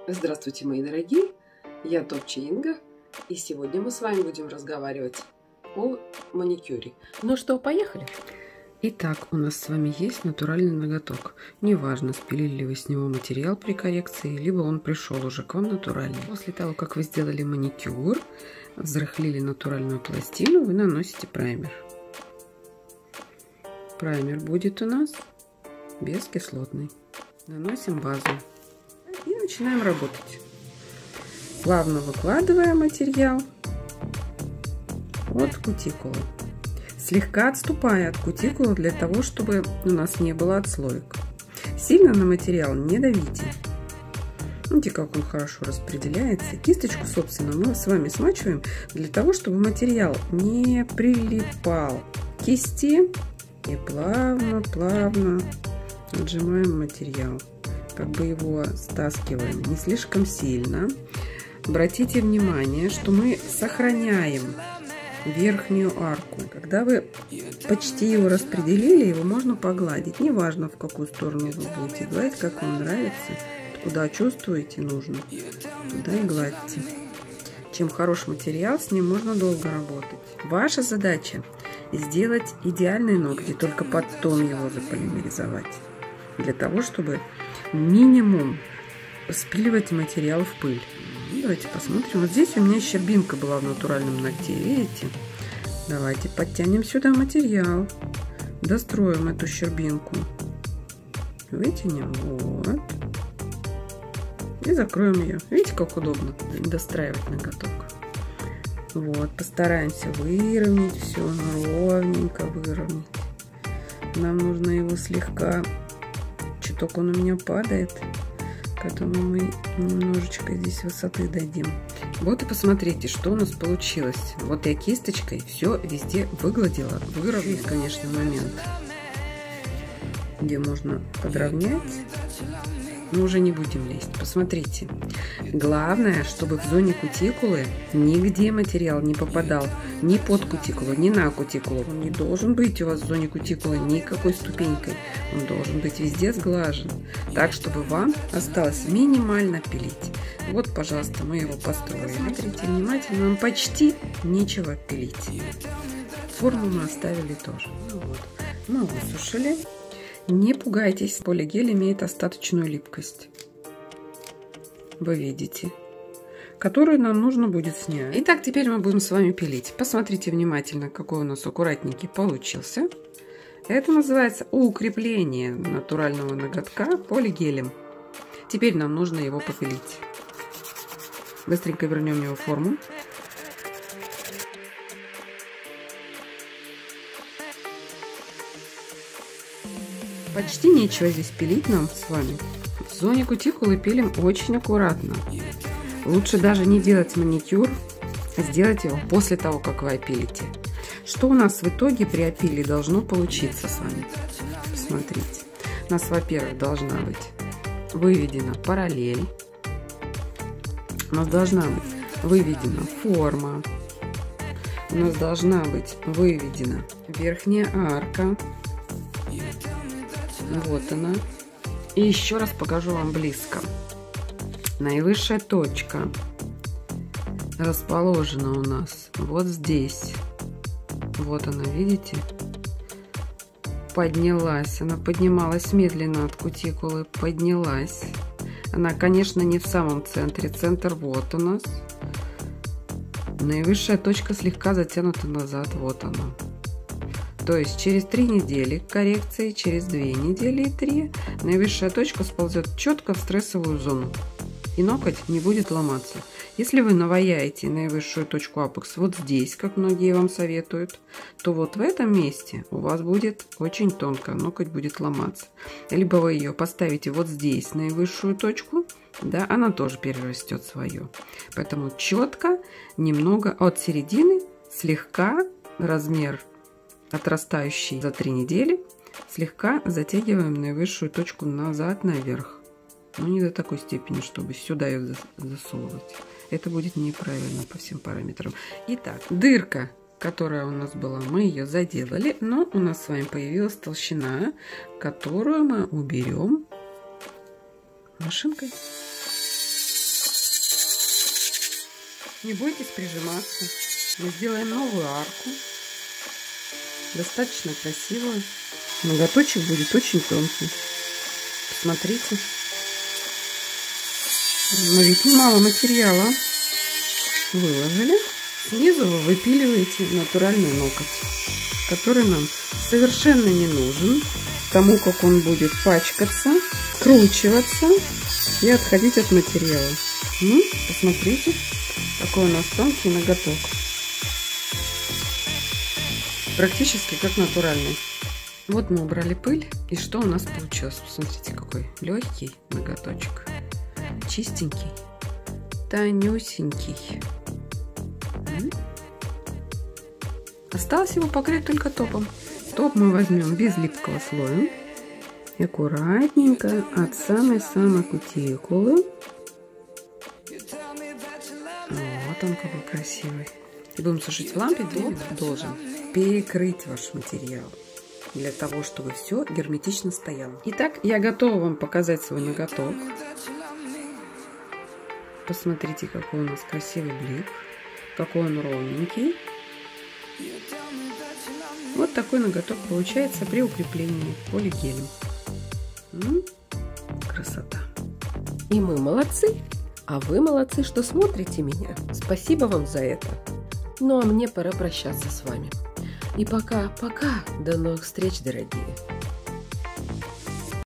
Здравствуйте, мои дорогие! Я Топчи Инга, и сегодня мы с вами будем разговаривать о маникюре. Ну что, поехали! Итак, у нас с вами есть натуральный ноготок. Неважно, спилили ли вы с него материал при коррекции, либо он пришел уже к вам натуральный. После того, как вы сделали маникюр, взрыхлили натуральную пластину, вы наносите праймер. Праймер будет у нас бескислотный. Наносим базу. И начинаем работать. Плавно выкладывая материал от кутикулы. Слегка отступая от кутикулы для того, чтобы у нас не было отслоек. Сильно на материал не давите. Видите, как он хорошо распределяется. Кисточку, собственно, мы с вами смачиваем для того, чтобы материал не прилипал к кисти. И плавно отжимаем материал. Как бы его стаскиваем не слишком сильно. Обратите внимание, что мы сохраняем верхнюю арку. Когда вы почти его распределили, его можно погладить. Неважно, в какую сторону вы будете гладить, как вам нравится. Куда чувствуете нужно, туда и гладьте. Чем хороший материал, с ним можно долго работать. Ваша задача сделать идеальный ногти, только потом его заполимеризовать. Для того, чтобы минимум спиливать материал в пыль. Давайте посмотрим. Вот здесь у меня щербинка была в натуральном ногте. Видите? Давайте подтянем сюда материал. Достроим эту щербинку. Вытянем. Вот. И закроем ее. Видите, как удобно достраивать ноготок. Вот. Постараемся выровнять все. Ровненько выровнять. Нам нужно его слегка... Чуток он у меня падает. Поэтому мы немножечко здесь высоты дадим. Вот и посмотрите, что у нас получилось. Вот я кисточкой все везде выгладила. Выровнять, конечно, момент, где можно подровнять. Но уже не будем лезть. Посмотрите. Главное, чтобы в зоне кутикулы нигде материал не попадал. Ни под кутикулу, ни на кутикулу. Он не должен быть у вас в зоне кутикулы никакой ступенькой. Он должен быть везде сглажен. Так, чтобы вам осталось минимально пилить. Вот, пожалуйста, мы его построили. Смотрите внимательно. Нам почти нечего пилить. Форму мы оставили тоже. Ну вот. Мы высушили. Не пугайтесь, полигель имеет остаточную липкость. Вы видите, которую нам нужно будет снять. Итак, теперь мы будем с вами пилить. Посмотрите внимательно, какой у нас аккуратненький получился. Это называется укрепление натурального ноготка полигелем. Теперь нам нужно его попилить. Быстренько вернем его в форму. Почти нечего здесь пилить нам с вами. В зоне кутикулы пилим очень аккуратно. Лучше даже не делать маникюр, а сделать его после того, как вы опилите. Что у нас в итоге при опиле должно получиться с вами? Смотрите. У нас, во-первых, должна быть выведена параллель. У нас должна быть выведена форма. У нас должна быть выведена верхняя арка. Вот она. И еще раз покажу вам близко. Наивысшая точка расположена у нас вот здесь. Вот она, видите? Поднялась. Она поднималась медленно от кутикулы. Поднялась. Она, конечно, не в самом центре. Центр вот у нас. Наивысшая точка слегка затянута назад. Вот она. То есть через 3 недели коррекции, через 2 недели и 3 наивысшая точка сползет четко в стрессовую зону. И ноготь не будет ломаться. Если вы наваяете наивысшую точку апекс вот здесь, как многие вам советуют, то вот в этом месте у вас будет очень тонко, ноготь будет ломаться. Либо вы ее поставите вот здесь, наивысшую точку, да, она тоже перерастет свое. Поэтому четко, немного от середины, слегка размер отрастающий за 3 недели, слегка затягиваем наивысшую точку назад наверх. Но не до такой степени, чтобы сюда ее засовывать. Это будет неправильно по всем параметрам. Итак, дырка, которая у нас была, мы ее заделали, но у нас с вами появилась толщина, которую мы уберем машинкой. Не бойтесь прижиматься. Мы сделаем новую арку. Достаточно красивую. Ноготочек будет очень тонкий. Посмотрите. Но ведь немало материала выложили. Снизу вы выпиливаете натуральный ноготь, который нам совершенно не нужен, потому как он будет пачкаться, скручиваться и отходить от материала. Посмотрите, какой у нас тонкий ноготок. Практически как натуральный. Вот мы убрали пыль, и что у нас получилось? Посмотрите, какой легкий ноготочек. Чистенький, тонюсенький. Осталось его покрыть только топом. Топ мы возьмем без липкого слоя. И аккуратненько от самой-самой кутикулы. Вот он какой красивый. И будем сушить в лампе. Топ должен перекрыть ваш материал, для того, чтобы все герметично стояло. Итак, я готова вам показать свой ноготок. Посмотрите, какой у нас красивый блик, какой он ровненький. Вот такой ноготок получается при укреплении полигелем. Красота. И мы молодцы, а вы молодцы, что смотрите меня. Спасибо вам за это. Ну а мне пора прощаться с вами. И пока-пока. До новых встреч, дорогие.